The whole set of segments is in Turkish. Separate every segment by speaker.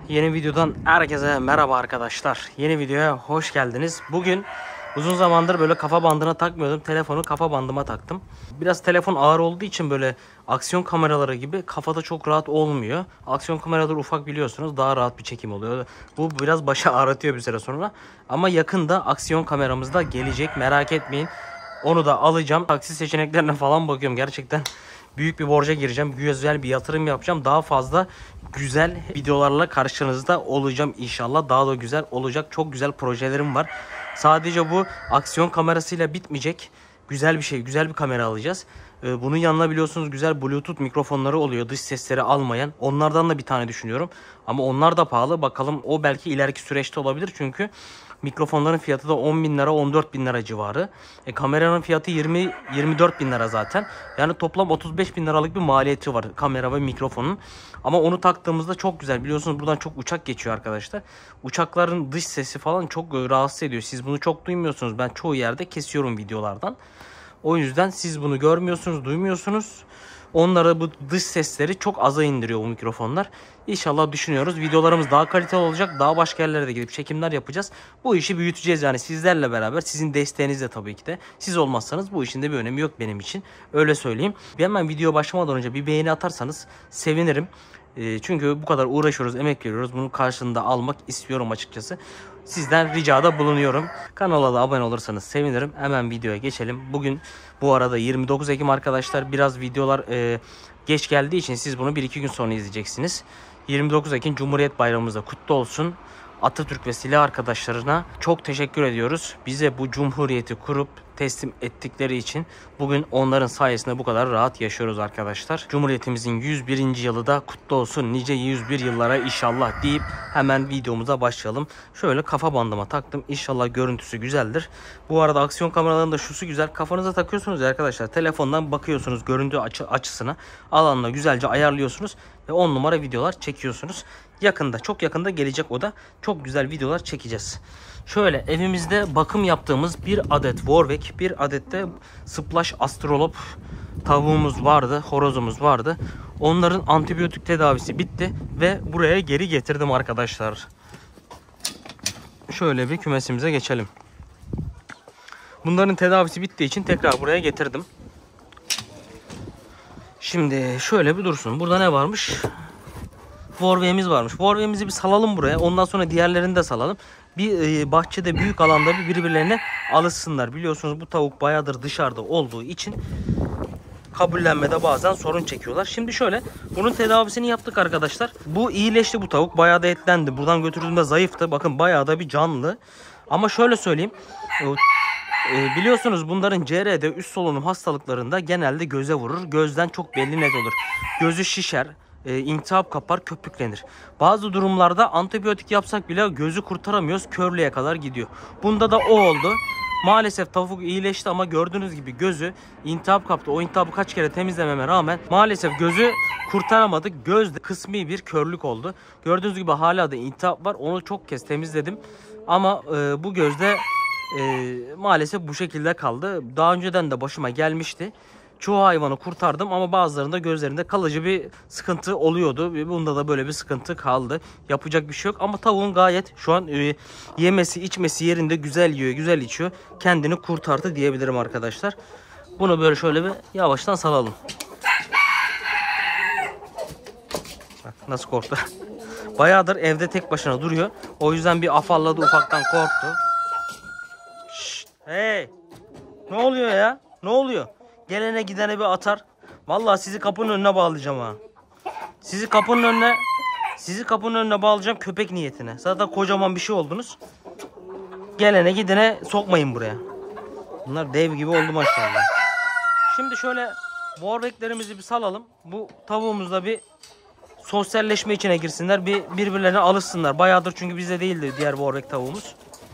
Speaker 1: Yeni videodan herkese merhaba arkadaşlar. Yeni videoya hoş geldiniz. Bugün uzun zamandır böyle kafa bandına takmıyordum. Telefonu kafa bandıma taktım. Biraz telefon ağır olduğu için böyle aksiyon kameraları gibi kafada çok rahat olmuyor. Aksiyon kameraları ufak biliyorsunuz, daha rahat bir çekim oluyor. Bu biraz başı ağrıtıyor bir süre sonra. Ama yakında aksiyon kameramız da gelecek, merak etmeyin. Onu da alacağım. Taksi seçeneklerine falan bakıyorum. Gerçekten büyük bir borca gireceğim. Güzel bir yatırım yapacağım. Daha fazla güzel videolarla karşınızda olacağım inşallah. Daha da güzel olacak. Çok güzel projelerim var. Sadece bu aksiyon kamerasıyla bitmeyecek. Güzel bir şey, güzel bir kamera alacağız. Bunun yanına biliyorsunuz güzel Bluetooth mikrofonları oluyor. Dış sesleri almayan. Onlardan da bir tane düşünüyorum. Ama onlar da pahalı. Bakalım, o belki ileriki süreçte olabilir. Çünkü mikrofonların fiyatı da 10.000 lira, 14.000 lira civarı. Kameranın fiyatı 20-24.000 lira zaten. Yani toplam 35.000 liralık bir maliyeti var kamera ve mikrofonun. Ama onu taktığımızda çok güzel. Biliyorsunuz buradan çok uçak geçiyor arkadaşlar. Uçakların dış sesi falan çok rahatsız ediyor. Siz bunu çok duymuyorsunuz. Ben çoğu yerde kesiyorum videolardan. O yüzden siz bunu görmüyorsunuz, duymuyorsunuz. Onlara bu dış sesleri çok aza indiriyor bu mikrofonlar. İnşallah düşünüyoruz. Videolarımız daha kaliteli olacak. Daha başka yerlere de gidip çekimler yapacağız. Bu işi büyüteceğiz yani sizlerle beraber. Sizin desteğinizle tabii ki de. Siz olmazsanız bu işin de bir önemi yok benim için. Öyle söyleyeyim. Hemen video başlamadan önce bir beğeni atarsanız sevinirim. Çünkü bu kadar uğraşıyoruz, emek veriyoruz. Bunun karşılığında almak istiyorum açıkçası. Sizden ricada bulunuyorum. Kanala da abone olursanız sevinirim. Hemen videoya geçelim. Bugün bu arada 29 Ekim arkadaşlar. Biraz videolar geç geldiği için siz bunu 1-2 gün sonra izleyeceksiniz. 29 Ekim Cumhuriyet Bayramımız da kutlu olsun. Atatürk ve silah arkadaşlarına çok teşekkür ediyoruz. Bize bu cumhuriyeti kurup teslim ettikleri için bugün onların sayesinde bu kadar rahat yaşıyoruz arkadaşlar. Cumhuriyetimizin 101. yılı da kutlu olsun. Nice 101 yıllara inşallah deyip hemen videomuza başlayalım. Şöyle kafa bandıma taktım. İnşallah görüntüsü güzeldir. Bu arada aksiyon kameralarında şusu güzel. Kafanıza takıyorsunuz ya arkadaşlar. Telefondan bakıyorsunuz görüntü açısına. Alanla güzelce ayarlıyorsunuz ve 10 numara videolar çekiyorsunuz. Yakında, çok yakında gelecek o da. Çok güzel videolar çekeceğiz. Şöyle evimizde bakım yaptığımız bir adet Warwick, bir adet de Splash Astrolop tavuğumuz vardı, horozumuz vardı. Onların antibiyotik tedavisi bitti ve buraya geri getirdim arkadaşlar. Şöyle bir kümesimize geçelim. Bunların tedavisi bittiği için tekrar buraya getirdim. Şimdi şöyle bir dursun. Burada ne varmış? Warwick'imiz varmış. Warwick'imizi bir salalım buraya. Ondan sonra diğerlerini de salalım. Bir bahçede, büyük alanda birbirlerine alışsınlar. Biliyorsunuz bu tavuk bayağıdır dışarıda olduğu için kabullenmede bazen sorun çekiyorlar. Şimdi şöyle bunun tedavisini yaptık arkadaşlar. Bu iyileşti bu tavuk. Bayağı da etlendi. Buradan götürdüğümde zayıftı. Bakın bayağı da bir canlı. Ama şöyle söyleyeyim. Biliyorsunuz bunların CR'de üst solunum hastalıklarında genelde göze vurur. Gözden çok belli net olur. Gözü şişer. İltihap kapar, köpüklenir. Bazı durumlarda antibiyotik yapsak bile gözü kurtaramıyoruz. Körlüğe kadar gidiyor. Bunda da o oldu. Maalesef tavuk iyileşti ama gördüğünüz gibi gözü iltihap kaptı. O iltihabı kaç kere temizlememe rağmen maalesef gözü kurtaramadık. Gözde kısmi bir körlük oldu. Gördüğünüz gibi hala da iltihap var. Onu çok kez temizledim. Ama bu gözde maalesef bu şekilde kaldı. Daha önceden de başıma gelmişti. Çoğu hayvanı kurtardım ama bazılarında gözlerinde kalıcı bir sıkıntı oluyordu. Bunda da böyle bir sıkıntı kaldı. Yapacak bir şey yok ama tavuğun gayet şu an yemesi içmesi yerinde, güzel yiyor, güzel içiyor. Kendini kurtardı diyebilirim arkadaşlar. Bunu böyle şöyle bir yavaştan salalım. Bak nasıl korktu. Bayağıdır evde tek başına duruyor. O yüzden bir afalladı, ufaktan korktu. Şşt, hey! Ne oluyor ya? Ne oluyor? Gelene gidene bir atar. Vallahi sizi kapının önüne bağlayacağım ha. Sizi kapının önüne bağlayacağım köpek niyetine. Zaten kocaman bir şey oldunuz. Gelene gidene sokmayın buraya. Bunlar dev gibi oldu maşallah. Şimdi şöyle Warwick'lerimizi bir salalım. Bu tavuğumuzla bir sosyalleşme içine girsinler. Birbirlerine alışsınlar. Bayağıdır çünkü bizde değildi diğer Warwick tavuğumuz.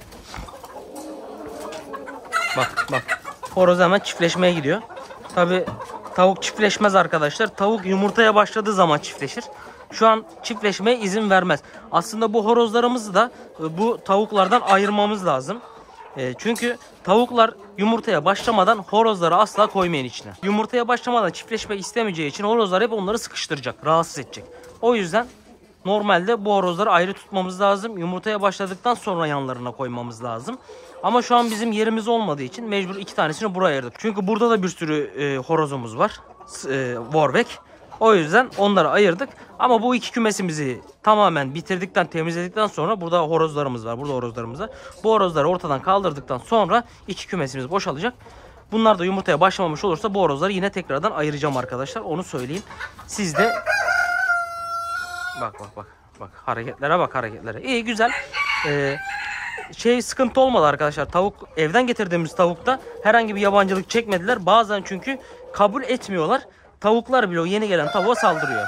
Speaker 1: Bak. Horoz hemen çiftleşmeye gidiyor. Tabi tavuk çiftleşmez arkadaşlar. Tavuk yumurtaya başladığı zaman çiftleşir. Şu an çiftleşmeye izin vermez. Aslında bu horozlarımızı da bu tavuklardan ayırmamız lazım. Çünkü tavuklar yumurtaya başlamadan horozları asla koymayın içine. Yumurtaya başlamadan çiftleşmek istemeyeceği için horozlar hep onları sıkıştıracak, rahatsız edecek. O yüzden Normalde bu horozları ayrı tutmamız lazım. Yumurtaya başladıktan sonra yanlarına koymamız lazım. Ama şu an bizim yerimiz olmadığı için mecbur 2 tanesini buraya ayırdık. Çünkü burada da bir sürü horozumuz var. Warbeck. O yüzden onları ayırdık. Ama bu 2 kümesimizi tamamen bitirdikten, temizledikten sonra burada horozlarımız var. Burada horozlarımız var. Bu horozları ortadan kaldırdıktan sonra 2 kümesimiz boşalacak. Bunlar da yumurtaya başlamamış olursa bu horozları yine tekrardan ayıracağım arkadaşlar. Onu söyleyeyim. Siz de bak bak bak. Bak hareketlere bak, hareketlere. İyi, güzel. Sıkıntı olmadı arkadaşlar. Tavuk, evden getirdiğimiz tavukta herhangi bir yabancılık çekmediler. Bazen çünkü kabul etmiyorlar. Tavuklar bile o yeni gelen tavuğa saldırıyor.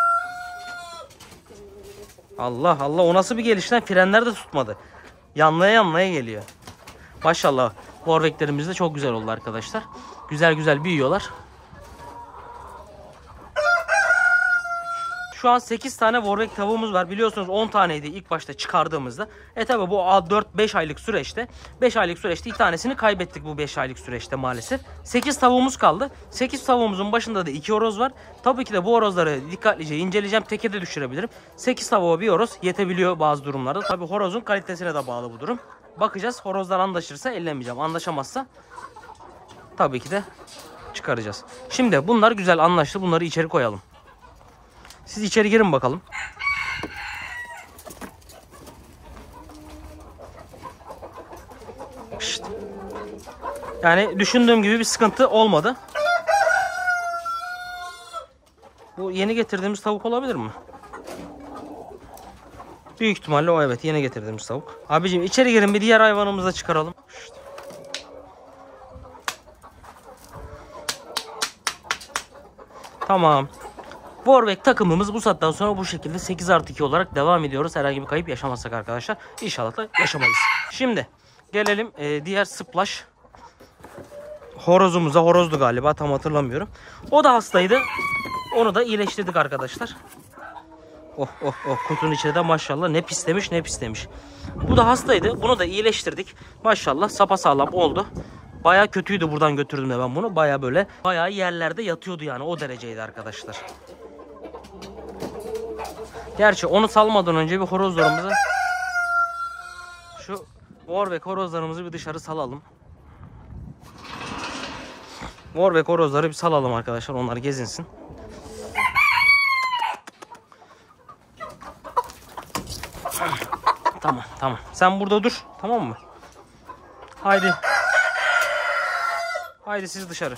Speaker 1: Allah Allah, o nasıl bir geliş lan? Frenler de tutmadı. Yanlaya yanlaya geliyor. Maşallah. Warbeck'lerimiz de çok güzel oldu arkadaşlar. Güzel güzel büyüyorlar. Şu an 8 tane Warbeck tavuğumuz var. Biliyorsunuz 10 taneydi ilk başta çıkardığımızda. Tabi bu 4-5 aylık süreçte. 5 aylık süreçte 2 tanesini kaybettik bu 5 aylık süreçte maalesef. 8 tavuğumuz kaldı. 8 tavuğumuzun başında da 2 horoz var. Tabii ki de bu horozları dikkatlice inceleyeceğim. Teke de düşürebilirim. 8 tavuğa bir horoz yetebiliyor bazı durumlarda. Tabii horozun kalitesine de bağlı bu durum. Bakacağız. Horozlar anlaşırsa ellemeyeceğim. Anlaşamazsa tabii ki de çıkaracağız. Şimdi bunlar güzel anlaştı. Bunları içeri koyalım. Siz içeri girin bakalım. Şişt. Yani düşündüğüm gibi bir sıkıntı olmadı. Bu yeni getirdiğimiz tavuk olabilir mi? Büyük ihtimalle o, evet, yeni getirdiğimiz tavuk. Abicim içeri girin, bir diğer hayvanımızı da çıkaralım. Şişt. Tamam. Warbeck takımımız bu saatten sonra bu şekilde 8+2 olarak devam ediyoruz. Herhangi bir kayıp yaşamazsak arkadaşlar. İnşallah da yaşamayız. Şimdi gelelim diğer splash horozumuza. Horozdu galiba, tam hatırlamıyorum. O da hastaydı. Onu da iyileştirdik arkadaşlar. Oh oh oh, kutunun içinde de maşallah ne pislemiş ne pislemiş. Bu da hastaydı. Bunu da iyileştirdik. Maşallah sapasağlam oldu. Baya kötüydü, buradan götürdüm de ben bunu. Baya böyle bayağı yerlerde yatıyordu yani, o dereceydi arkadaşlar. Gerçi onu salmadan önce bir horozlarımızı, şu Warbeck horozlarımızı bir dışarı salalım. Warbeck horozları bir salalım arkadaşlar, onlar gezinsin. Tamam tamam, sen burada dur, tamam mı? Haydi. Haydi siz dışarı.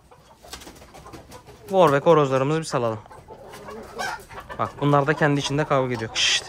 Speaker 1: Warbeck horozlarımızı bir salalım. Bak bunlar da kendi içinde kavga ediyor. Şşt.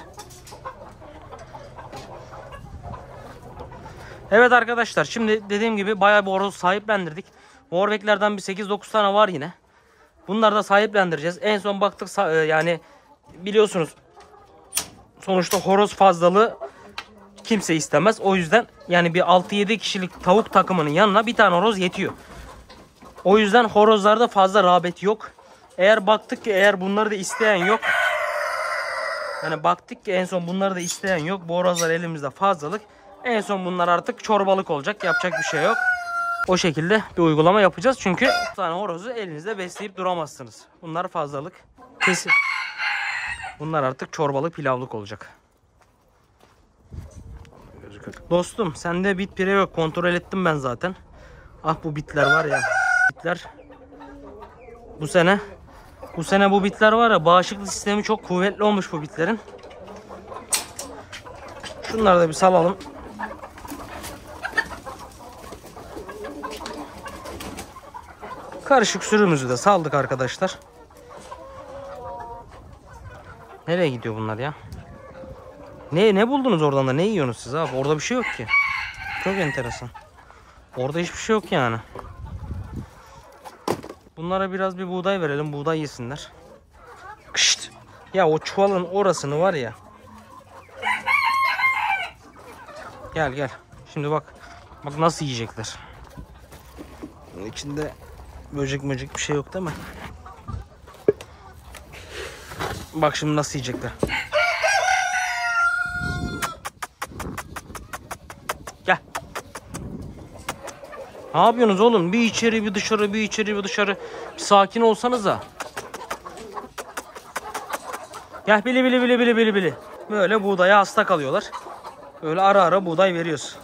Speaker 1: Evet arkadaşlar, şimdi dediğim gibi bayağı bir horoz sahiplendirdik. Warbeck'lerden bir 8-9 tane var yine. Bunları da sahiplendireceğiz. En son baktık yani biliyorsunuz sonuçta horoz fazlalığı kimse istemez. O yüzden yani bir 6-7 kişilik tavuk takımının yanına bir tane horoz yetiyor. O yüzden horozlarda fazla rağbet yok. Eğer baktık ki bunları da isteyen yok. Yani baktık ki en son bunları da isteyen yok. Bu horozlar elimizde fazlalık. En son bunlar artık çorbalık olacak. Yapacak bir şey yok. O şekilde bir uygulama yapacağız. Çünkü bir tane horozu elinizde besleyip duramazsınız. Bunlar fazlalık. Kesin. Bunlar artık çorbalık, pilavlık olacak. Dostum sende bit pire yok. Kontrol ettim ben zaten. Ah bu bitler var ya. Bitler. Bu sene bu bitler var ya, bağışıklık sistemi çok kuvvetli olmuş bu bitlerin. Şunları da bir salalım. Karışık sürümüzü de saldık arkadaşlar. Nereye gidiyor bunlar ya? Ne buldunuz oradan da? Ne yiyorsunuz siz abi? Orada bir şey yok ki. Çok enteresan. Orada hiçbir şey yok yani. Bunlara biraz bir buğday verelim. Buğday yesinler. Kışt. Ya o çuvalın orasını var ya. Gel gel. Şimdi bak. Bak nasıl yiyecekler. İçinde böcek bir şey yok değil mi? Bak şimdi nasıl yiyecekler. Gel. Ne yapıyorsunuz oğlum? Bir içeri bir dışarı, bir içeri bir dışarı. Bir sakin olsanıza. Gel bili bili bili bili bili bili. Böyle buğdaya hasta kalıyorlar. Böyle ara ara buğday veriyoruz.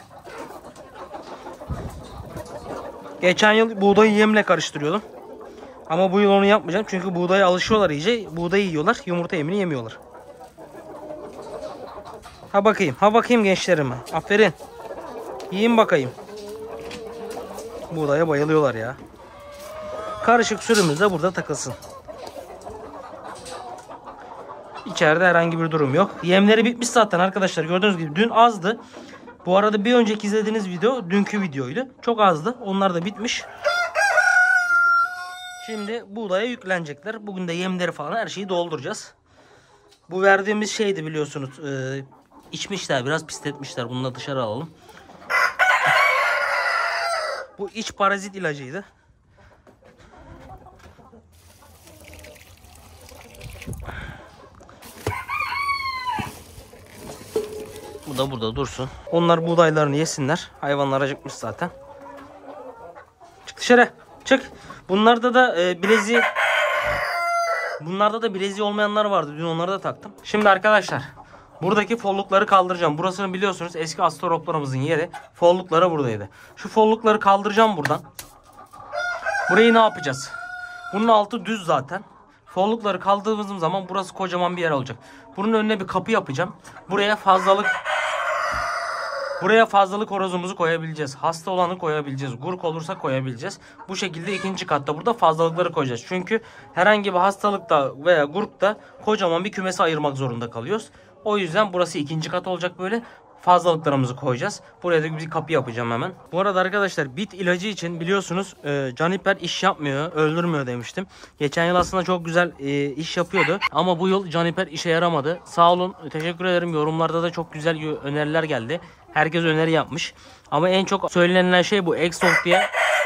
Speaker 1: Geçen yıl buğdayı yemle karıştırıyordum. Ama bu yıl onu yapmayacağım. Çünkü buğdaya alışıyorlar iyice. Buğdayı yiyorlar. Yumurta yemini yemiyorlar. Ha bakayım. Ha bakayım gençlerime. Aferin. Yiyin bakayım. Buğdaya bayılıyorlar ya. Karışık sürümüz de burada takılsın. İçeride herhangi bir durum yok. Yemleri bitmiş zaten arkadaşlar. Gördüğünüz gibi dün azdı. Bu arada bir önceki izlediğiniz video dünkü videoydu. Çok azdı. Onlar da bitmiş. Şimdi buğdaya yüklenecekler. Bugün de yemleri falan her şeyi dolduracağız. Bu verdiğimiz şeydi biliyorsunuz. İçmişler, biraz pisletmişler. Bunu da dışarı alalım. Bu iç parazit ilacıydı. Bu da burada dursun. Onlar buğdaylarını yesinler. Hayvanlar acıkmış zaten. Çık dışarı. Çık. Bunlarda da bileziği olmayanlar vardı. Dün onları da taktım. Şimdi arkadaşlar buradaki follukları kaldıracağım. Burasını biliyorsunuz eski astaroplarımızın yeri. Follukları buradaydı. Şu follukları kaldıracağım buradan. Burayı ne yapacağız? Bunun altı düz zaten. Follukları kaldırdığımız zaman burası kocaman bir yer olacak. Bunun önüne bir kapı yapacağım. Buraya fazlalık horozumuzu koyabileceğiz. Hasta olanı koyabileceğiz. Gurk olursa koyabileceğiz. Bu şekilde ikinci katta burada fazlalıkları koyacağız. Çünkü herhangi bir hastalıkta veya gurkta kocaman bir kümesi ayırmak zorunda kalıyoruz. O yüzden burası ikinci kat olacak böyle. Fazlalıklarımızı koyacağız. Buraya da bir kapı yapacağım hemen. Bu arada arkadaşlar bit ilacı için biliyorsunuz Caniper iş yapmıyor, öldürmüyor demiştim. Geçen yıl aslında çok güzel iş yapıyordu. Ama bu yıl Caniper işe yaramadı. Sağ olun, teşekkür ederim. Yorumlarda da çok güzel öneriler geldi. Herkes öneri yapmış. Ama en çok söylenen şey bu Exalt diye.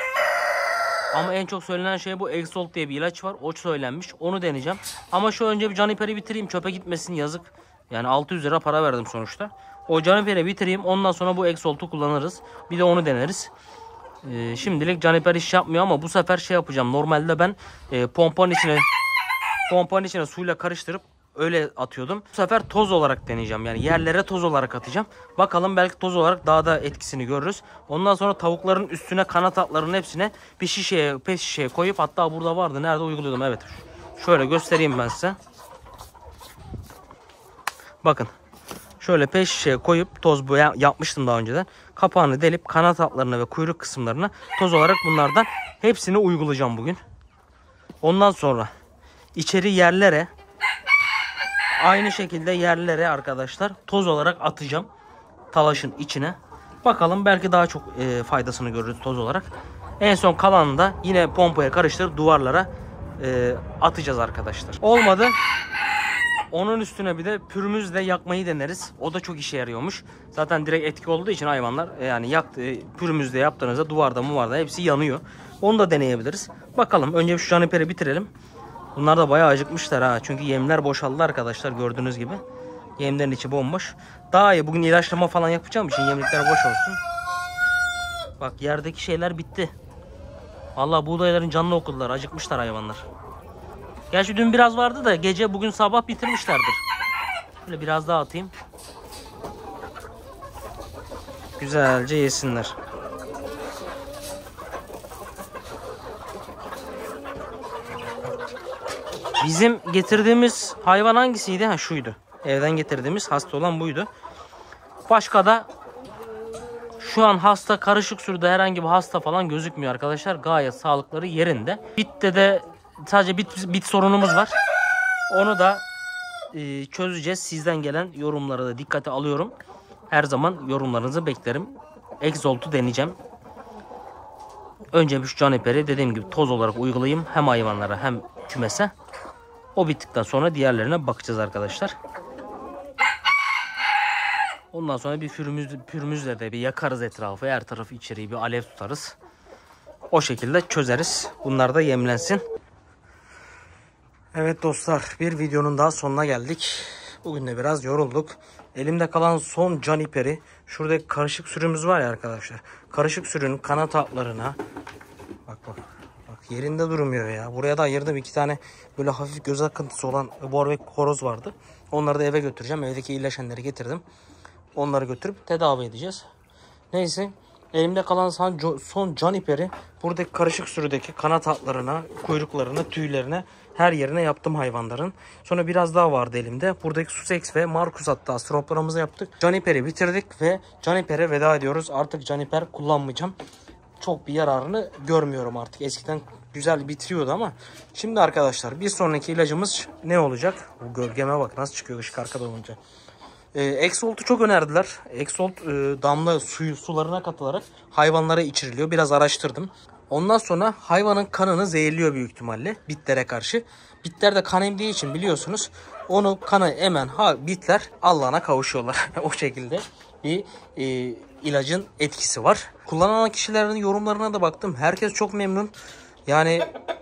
Speaker 1: Exalt diye bir ilaç var. O söylenmiş. Onu deneyeceğim. Ama şu önce bir Caniper'i bitireyim. Çöpe gitmesin, yazık. Yani 600 lira para verdim sonuçta. O Caniper'i bitireyim. Ondan sonra bu Exalt'u kullanırız. Bir de onu deneriz. Şimdilik Caniper iş yapmıyor ama bu sefer şey yapacağım. Normalde ben pompanın içine suyla karıştırıp öyle atıyordum. Bu sefer toz olarak deneyeceğim. Yani yerlere toz olarak atacağım. Bakalım, belki toz olarak daha da etkisini görürüz. Ondan sonra tavukların üstüne, kanat hatlarının hepsine bir şişeye, pet şişeye koyup, hatta burada vardı. Nerede uyguluyordum? Evet. Şöyle göstereyim ben size. Bakın. Şöyle pet şişeye koyup toz bu yapmıştım daha önceden. Kapağını delip kanat hatlarına ve kuyruk kısımlarına toz olarak bunlardan hepsini uygulayacağım bugün. Ondan sonra içeri yerlere, aynı şekilde yerlere arkadaşlar toz olarak atacağım. Talaşın içine. Bakalım, belki daha çok faydasını görürüz toz olarak. En son kalanını da yine pompaya karıştırıp duvarlara atacağız arkadaşlar. Olmadı, onun üstüne bir de pürmüzle yakmayı deneriz. O da çok işe yarıyormuş. Zaten direkt etki olduğu için hayvanlar yani pürmüzle yaptığınızda duvarda hepsi yanıyor. Onu da deneyebiliriz. Bakalım, önce şu Caniper'i bitirelim. Bunlar da bayağı acıkmışlar ha. Çünkü yemler boşaldı arkadaşlar, gördüğünüz gibi. Yemlerin içi bomboş. Daha iyi, bugün ilaçlama falan yapacağım için yemlikler boş olsun. Bak, yerdeki şeyler bitti. Vallahi buğdayların canını okudular. Acıkmışlar hayvanlar. Gerçi dün biraz vardı da gece, bugün sabah bitirmişlerdir. Böyle biraz daha atayım. Güzelce yesinler. Bizim getirdiğimiz hayvan hangisiydi? Ha, şuydu. Evden getirdiğimiz hasta olan buydu. Başka da şu an hasta, karışık sürüde herhangi bir hasta falan gözükmüyor arkadaşlar. Gayet sağlıkları yerinde. Bitte de sadece bit sorunumuz var. Onu da çözeceğiz. Sizden gelen yorumları da dikkate alıyorum. Her zaman yorumlarınızı beklerim. Exalt'u deneyeceğim. Önce şu Caniper'i dediğim gibi toz olarak uygulayayım. Hem hayvanlara hem kümese. O bittikten sonra diğerlerine bakacağız arkadaşlar. Ondan sonra bir pürmüzle de bir yakarız etrafı. Her tarafı, içeriği bir alev tutarız. O şekilde çözeriz. Bunlar da yemlensin. Evet dostlar, bir videonun daha sonuna geldik. Bugün de biraz yorulduk. Elimde kalan son Caniper'i, şuradaki karışık sürümüz var ya arkadaşlar. Karışık sürünün kanat hatlarına bak Yerinde durmuyor ya. Buraya da ayırdım 2 tane böyle hafif göz akıntısı olan bor ve horoz vardı. Onları da eve götüreceğim. Evdeki iyileşenleri getirdim. Onları götürüp tedavi edeceğiz. Neyse. Elimde kalan son can iperi buradaki karışık sürüdeki kanat hatlarına, kuyruklarına, tüylerine, her yerine yaptım hayvanların. Sonra biraz daha vardı elimde. Buradaki Sussex ve Marcus hatta stroplarımızı yaptık. Can iperi bitirdik ve can ipere veda ediyoruz. Artık can iper kullanmayacağım. Çok bir yararını görmüyorum artık. Eskiden güzel bitiriyordu ama. Şimdi arkadaşlar bir sonraki ilacımız ne olacak? Bu gölgeme bak nasıl çıkıyor ışık arkada olunca. Exalt'u çok önerdiler. Exalt damla sularına katılarak hayvanlara içiriliyor. Biraz araştırdım. Ondan sonra hayvanın kanını zehirliyor büyük ihtimalle bitlere karşı. Bitler de kan emdiği için biliyorsunuz onu kanı emen bitler Allah'ına kavuşuyorlar. O şekilde bir ilacın etkisi var. Kullanan kişilerin yorumlarına da baktım. Herkes çok memnun. Yani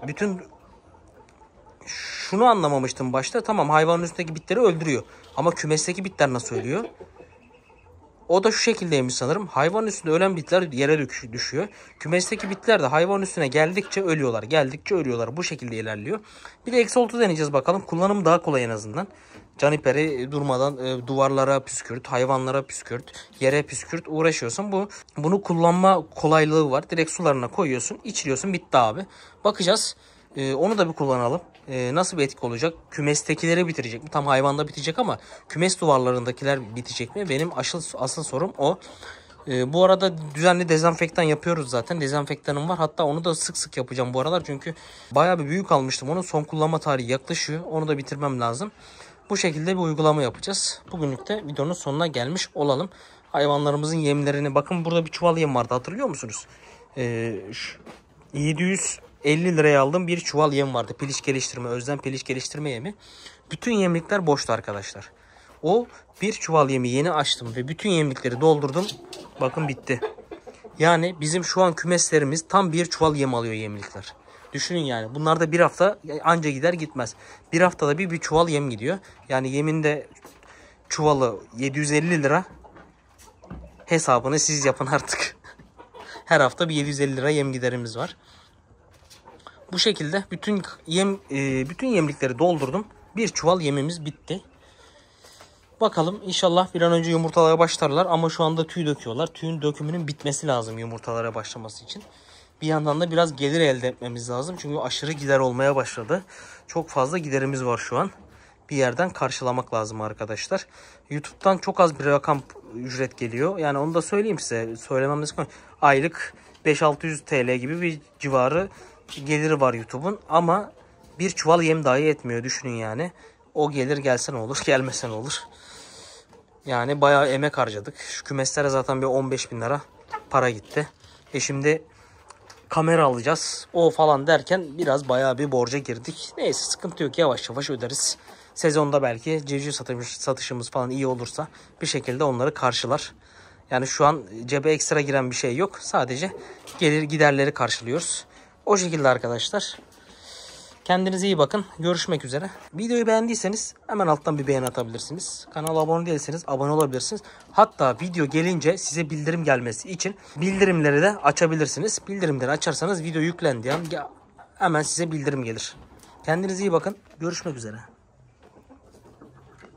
Speaker 1: şunu anlamamıştım başta. Tamam hayvanın üstündeki bitleri öldürüyor. Ama kümesteki bitler nasıl ölüyor? O da şu şekildeymiş sanırım. Hayvanın üstünde ölen bitler yere düşüyor. Kümesteki bitler de hayvanın üstüne geldikçe ölüyorlar. Geldikçe ölüyorlar. Bu şekilde ilerliyor. Bir de Exalt'u deneyeceğiz bakalım. Kullanımı daha kolay en azından. Caniperi durmadan duvarlara püskürt, hayvanlara püskürt, yere püskürt uğraşıyorsun. Bunu kullanma kolaylığı var. Direkt sularına koyuyorsun, içiriyorsun. Bitti abi. Bakacağız. Onu da bir kullanalım. Nasıl bir etki olacak? Kümestekileri bitirecek mi? Tam hayvanda bitecek ama kümes duvarlarındakiler bitecek mi? Benim asıl sorum o. Bu arada düzenli dezenfektan yapıyoruz zaten. Dezenfektanım var. Hatta onu da sık sık yapacağım bu aralar. Çünkü bayağı bir büyük almıştım onu. Son kullanma tarihi yaklaşıyor. Onu da bitirmem lazım. Bu şekilde bir uygulama yapacağız. Bugünlük de videonun sonuna gelmiş olalım. Hayvanlarımızın yemlerini. Bakın burada bir çuval yem vardı. Hatırlıyor musunuz? 750 liraya aldığım bir çuval yem vardı. Piliç geliştirme, özlem piliç geliştirme yemi. Bütün yemlikler boştu arkadaşlar. O bir çuval yemi yeni açtım ve bütün yemlikleri doldurdum. Bakın bitti. Yani bizim şu an kümeslerimiz tam bir çuval yem alıyor yemlikler. Düşünün yani. Bunlar da bir hafta anca gider gitmez. Bir haftada bir çuval yem gidiyor. Yani yemin de çuvalı 750 lira. Hesabını siz yapın artık. Her hafta bir 750 lira yem giderimiz var. Bu şekilde bütün yemlikleri doldurdum. Bir çuval yemimiz bitti. Bakalım inşallah bir an önce yumurtalara başlarlar ama şu anda tüy döküyorlar. Tüyün dökümünün bitmesi lazım yumurtalara başlaması için. Bir yandan da biraz gelir elde etmemiz lazım. Çünkü aşırı gider olmaya başladı. Çok fazla giderimiz var şu an. Bir yerden karşılamak lazım arkadaşlar. YouTube'dan çok az bir rakam ücret geliyor. Yani onu da söyleyeyim size. Söylemem de sıkıntı. Aylık 5-600 TL gibi bir civarı geliri var YouTube'un. Ama bir çuval yem dahi etmiyor. Düşünün yani. O gelir gelse ne olur, gelmese ne olur. Yani bayağı emek harcadık. Şu kümeslere zaten bir 15.000 lira para gitti. Şimdi kamera alacağız. O falan derken biraz bayağı bir borca girdik. Neyse sıkıntı yok. Yavaş yavaş öderiz. Sezonda belki civciv satışımız falan iyi olursa bir şekilde onları karşılar. Yani şu an cebe ekstra giren bir şey yok. Sadece gelir giderleri karşılıyoruz. O şekilde arkadaşlar. Kendinize iyi bakın. Görüşmek üzere. Videoyu beğendiyseniz hemen alttan bir beğeni atabilirsiniz. Kanala abone değilseniz abone olabilirsiniz. Hatta video gelince size bildirim gelmesi için bildirimleri de açabilirsiniz. Bildirimleri açarsanız video yüklendiği an hemen size bildirim gelir. Kendinize iyi bakın. Görüşmek üzere.